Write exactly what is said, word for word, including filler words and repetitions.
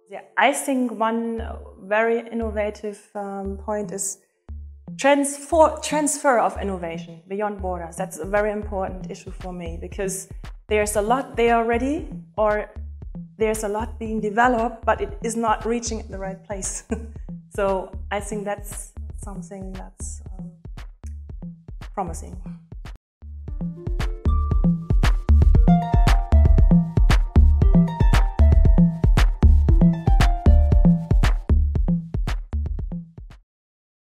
Yeah, I think one very innovative um, point is transfer, transfer of innovation beyond borders. That's a very important issue for me, because there's a lot there already, or there's a lot being developed, but it is not reaching the right place. So I think that's something that's um, promising.